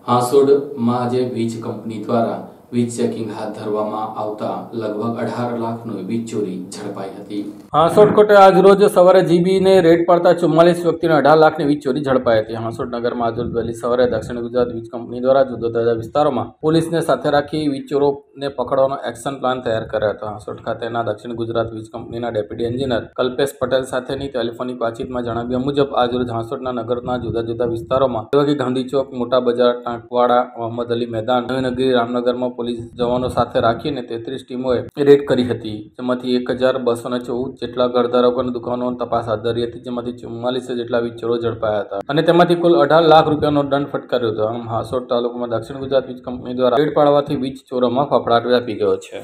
હાંસોડમાં આજે વીજ કંપની દ્વારા વીજ ચેકિંગ હાથ ધરવામાં આવતા લગભગ 18 લાખની વીજ ચોરી ઝડપાઈ હતી। હાંસોડ કોર્ટે આજરોજ સવારે જીબીને રેડ પાડતા 44 વ્યક્તિને 18 લાખની વીજ ચોરી ઝડપાઈ હતી। હાંસોડ નગરમાં આજરોજ વહેલી સવારે દક્ષિણ ગુજરાત વીજ કંપની દ્વારા જુદા જુદા વિસ્તારોમાં પોલીસને સાથે રાખી વીજ ચોરોને પકડવાનો એક્શન પ્લાન તૈયાર કર્યો હતો। હાંસોડ ખાતેના દક્ષિણ ગુજરાત વીજ કંપનીના ડેપ્યુટી એન્જિનિયર કલ્પેશ પટેલ સાથેની ટેલિફોનિક વાતચીતમાં જણાવ્યા મુજબ આજરોજ હાંસોડના નગરના જુદા જુદા વિસ્તારોમાં જેવા કે ગાંધી ચોક, મોટા બજાર, ટાંકવાડા, મોહમ્મદ અલી મેદાન, નવીનગરી, રામનગરમાં પોલીસ જવાનો સાથે રાખીને 33 ટીમોએ રેડ કરી હતી, જેમાંથી 1214 જેટલા ઘરધારકોની દુકાનો તપાસ હાથ ધરી હતી, જેમાંથી 44 જેટલા વીજ ચોરો ઝડપાયા હતા અને તેમાંથી કુલ 18 લાખ રૂપિયાનો દંડ ફટકાર્યો હતો। આમ હાંસોડ તાલુકામાં દક્ષિણ ગુજરાત વીજ કંપની દ્વારા રેડ પાડવાથી વીજ ચોરોમાં ફફડાટ વ્યાપી ગયો છે।